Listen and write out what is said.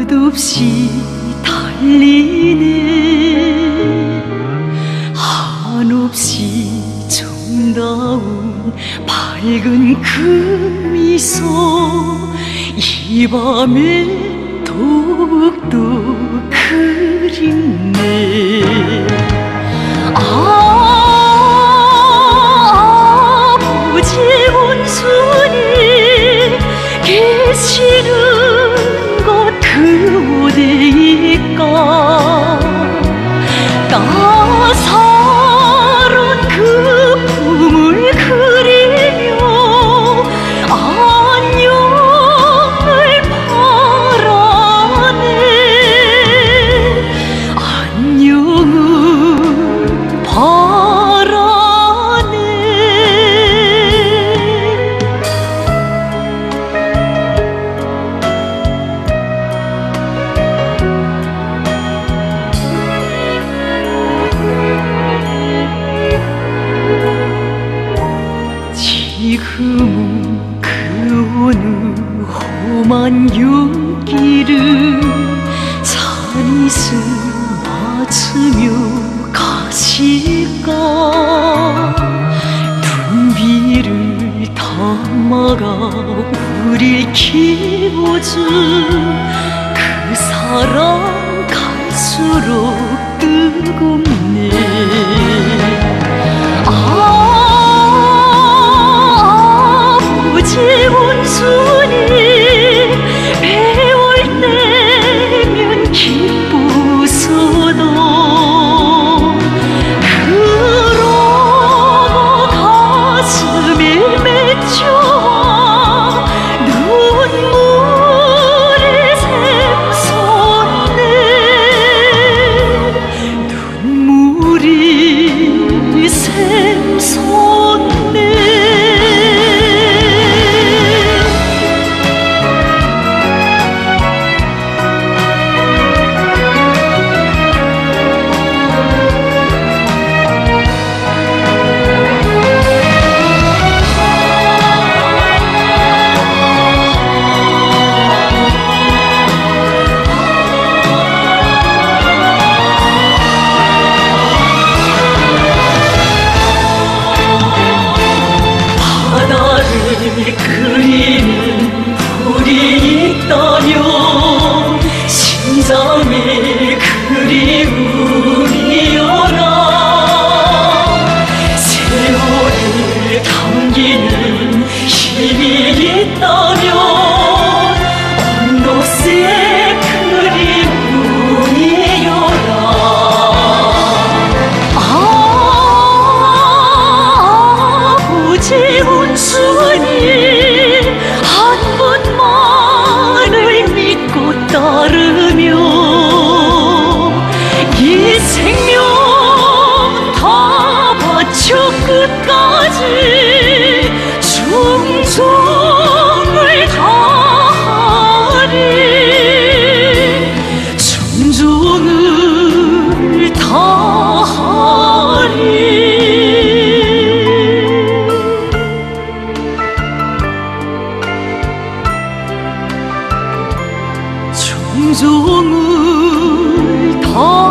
끝없이 달리네. 한없이 정다운 밝은 그 미소, 이 밤에 더욱더 그립네. 아버지 온순히 계시는 곳 그 어디일까. 따사로운 그 품을 그리며 안녕을 바라네. 안녕을 바라네. 지금은 그 어느 험한 윤길을 산이슬 맞으며 가실까. 눈비를 담아가 우릴 키워준 그 사랑 갈수록 뜨겁네. 아버지 온순히 배울 때면 기쁘서도 그러고 가슴이 맺혀와 눈물이 샘솟네. 눈물이 샘솟네. 그리는 불이 있다면 심장에 그리움이여라. 세월을 당기는 힘이 있다면 언더스의 그리움이여라. 아버지 온순히 한 번만을 믿고 따르며 이 생명 다 바쳐 끝까지 충성을 다하리. 충성을 다하리. 충성을 다